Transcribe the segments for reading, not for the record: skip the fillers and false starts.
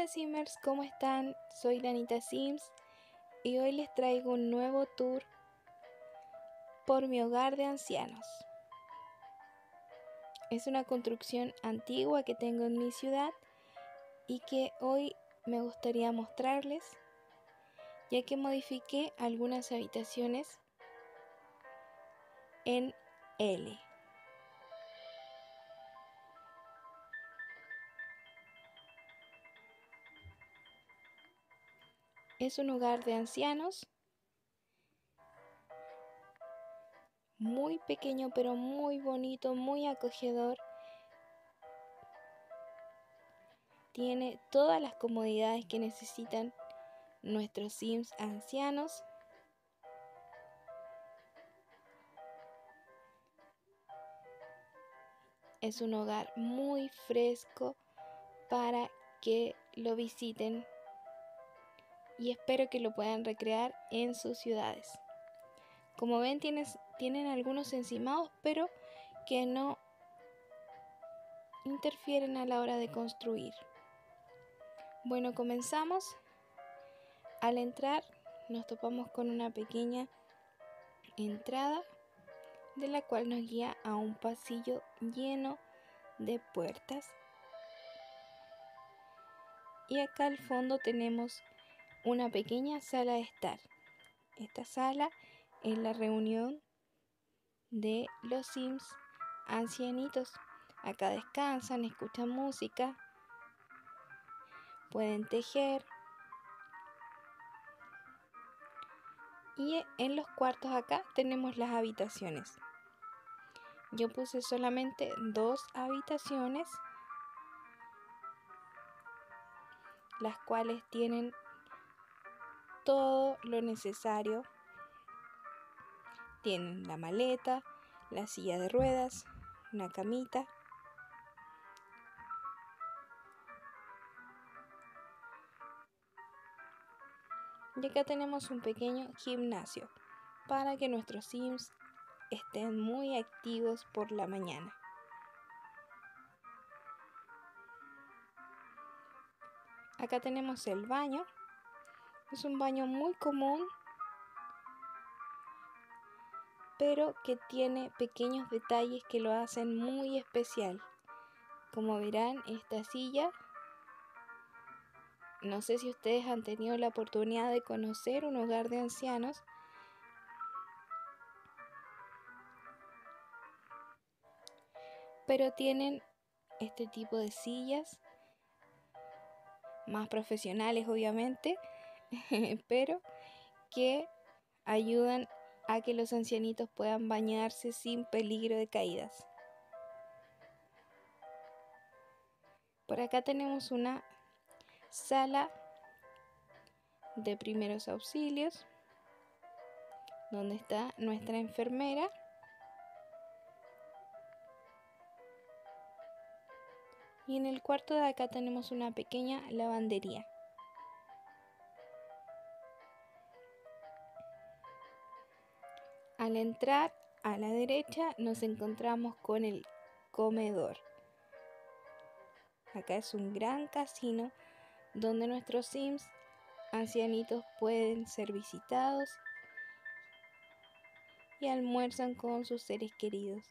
Simmers, ¿cómo están? Soy Danita Sims y hoy les traigo un nuevo tour por mi hogar de ancianos. Es una construcción antigua que tengo en mi ciudad y que hoy me gustaría mostrarles, ya que modifiqué algunas habitaciones en L. Es un hogar de ancianos, muy pequeño pero muy bonito, muy acogedor. Tiene todas las comodidades que necesitan nuestros Sims ancianos. Es un hogar muy fresco para que lo visiten y espero que lo puedan recrear en sus ciudades. Como ven, tienen algunos encimados, pero que no interfieren a la hora de construir. Bueno, comenzamos. Al entrar nos topamos con una pequeña entrada, de la cual nos guía a un pasillo lleno de puertas. Y acá al fondo tenemos una pequeña sala de estar. Esta sala es la reunión de los Sims ancianitos. Acá descansan, escuchan música, pueden tejer. Y en los cuartos acá tenemos las habitaciones. Yo puse solamente 2 habitaciones, las cuales tienen todo lo necesario. Tienen la maleta, la silla de ruedas, una camita. Y acá tenemos un pequeño gimnasio para que nuestros Sims estén muy activos por la mañana. Acá tenemos el baño. Es un baño muy común, pero que tiene pequeños detalles que lo hacen muy especial. Como verán, esta silla, no sé si ustedes han tenido la oportunidad de conocer un hogar de ancianos, pero tienen este tipo de sillas, más profesionales obviamente, pero que ayudan a que los ancianitos puedan bañarse sin peligro de caídas. Por acá tenemos una sala de primeros auxilios, donde está nuestra enfermera. Y en el cuarto de acá tenemos una pequeña lavandería. Al entrar a la derecha nos encontramos con el comedor. Acá es un gran casino donde nuestros Sims ancianitos pueden ser visitados y almuerzan con sus seres queridos.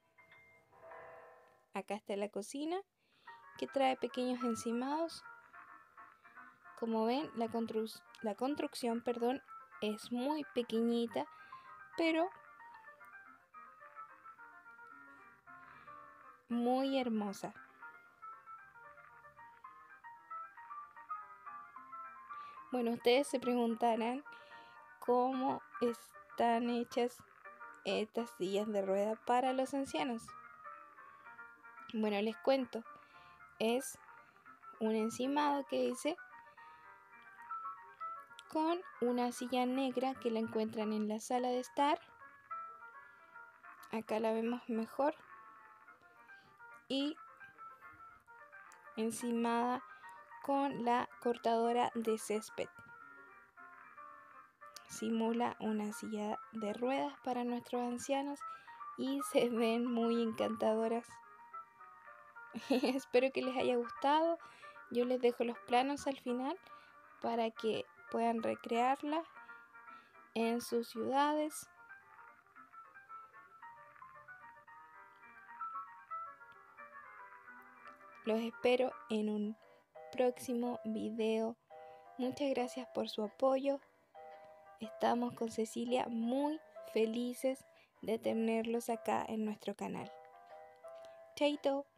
Acá está la cocina, que trae pequeños encimados. Como ven, la construcción es muy pequeñita, pero muy hermosa. Bueno, ustedes se preguntarán cómo están hechas estas sillas de rueda para los ancianos. Bueno, les cuento. Es un encimado que hice con una silla negra que la encuentran en la sala de estar. Acá la vemos mejor. Y encimada con la cortadora de césped. Simula una silla de ruedas para nuestros ancianos y se ven muy encantadoras. Espero que les haya gustado. Yo les dejo los planos al final para que puedan recrearla en sus ciudades. Los espero en un próximo video. Muchas gracias por su apoyo. Estamos con Cecilia muy felices de tenerlos acá en nuestro canal. Chaito.